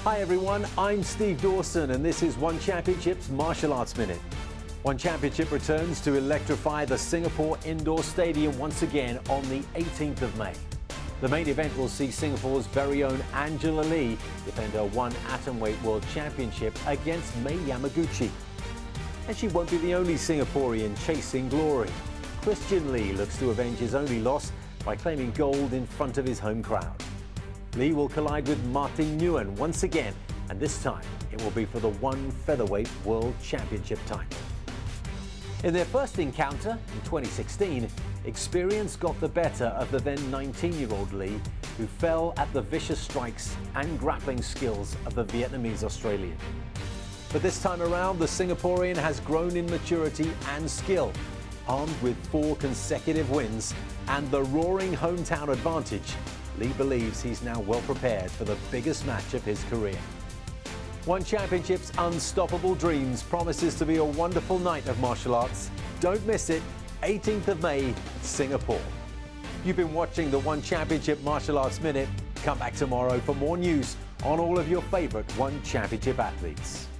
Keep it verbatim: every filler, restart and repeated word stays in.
Hi everyone, I'm Steve Dawson and this is One Championship's Martial Arts Minute. One Championship returns to electrify the Singapore Indoor Stadium once again on the eighteenth of May. The main event will see Singapore's very own Angela Lee defend her one Atomweight World Championship against May Yamaguchi. And she won't be the only Singaporean chasing glory. Christian Lee looks to avenge his only loss by claiming gold in front of his home crowd. Lee will collide with Nguyen once again, and this time it will be for the one Featherweight World Championship title. In their first encounter in twenty sixteen, experience got the better of the then nineteen-year-old Lee, who fell at the vicious strikes and grappling skills of the Vietnamese Australian. But this time around, the Singaporean has grown in maturity and skill, armed with four consecutive wins and the roaring hometown advantage. Lee believes he's now well prepared for the biggest match of his career. One Championship's Unstoppable Dreams promises to be a wonderful night of martial arts. Don't miss it, eighteenth of May, Singapore. You've been watching the One Championship Martial Arts Minute. Come back tomorrow for more news on all of your favourite One Championship athletes.